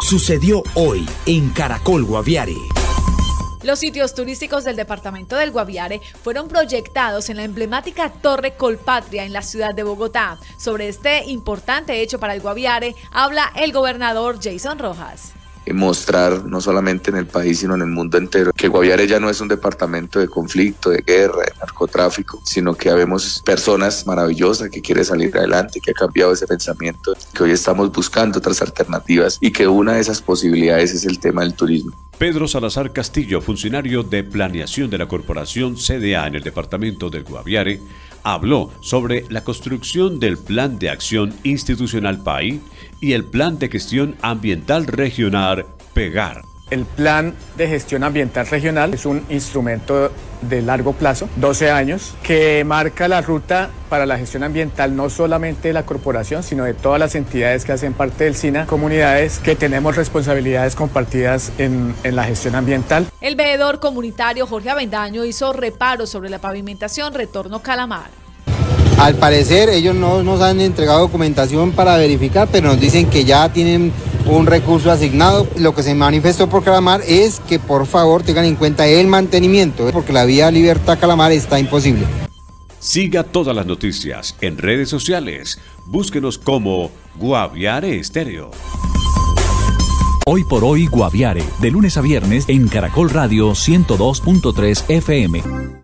Sucedió hoy en Caracol Guaviare. Los sitios turísticos del departamento del Guaviare fueron proyectados en la emblemática Torre Colpatria en la ciudad de Bogotá. Sobre este importante hecho para el Guaviare habla el gobernador Jason Rojas. Mostrar no solamente en el país sino en el mundo entero que Guaviare ya no es un departamento de conflicto, de guerra, de narcotráfico, sino que habemos personas maravillosas que quieren salir adelante, que ha cambiado ese pensamiento, que hoy estamos buscando otras alternativas y que una de esas posibilidades es el tema del turismo. Pedro Salazar Castillo, funcionario de planeación de la corporación CDA en el departamento del Guaviare, habló sobre la construcción del Plan de Acción Institucional PAI y el Plan de Gestión Ambiental Regional PEGAR. El Plan de Gestión Ambiental Regional es un instrumento de largo plazo, 12 años, que marca la ruta para la gestión ambiental no solamente de la corporación, sino de todas las entidades que hacen parte del SINA, comunidades que tenemos responsabilidades compartidas en la gestión ambiental. El veedor comunitario Jorge Avendaño hizo reparos sobre la pavimentación Retorno Calamar. Al parecer ellos no nos han entregado documentación para verificar, pero nos dicen que ya tienen un recurso asignado. Lo que se manifestó por Calamar es que por favor tengan en cuenta el mantenimiento, porque la vía Libertad Calamar está imposible. Siga todas las noticias en redes sociales. Búsquenos como Guaviare Estéreo. Hoy por hoy Guaviare, de lunes a viernes en Caracol Radio 102.3 FM.